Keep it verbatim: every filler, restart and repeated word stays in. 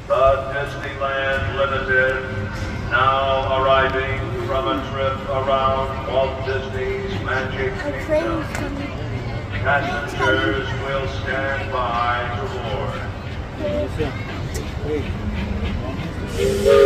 The Disneyland Limited, now arriving from a trip around Walt Disney's Magic Kingdom. Passengers will stand by to board.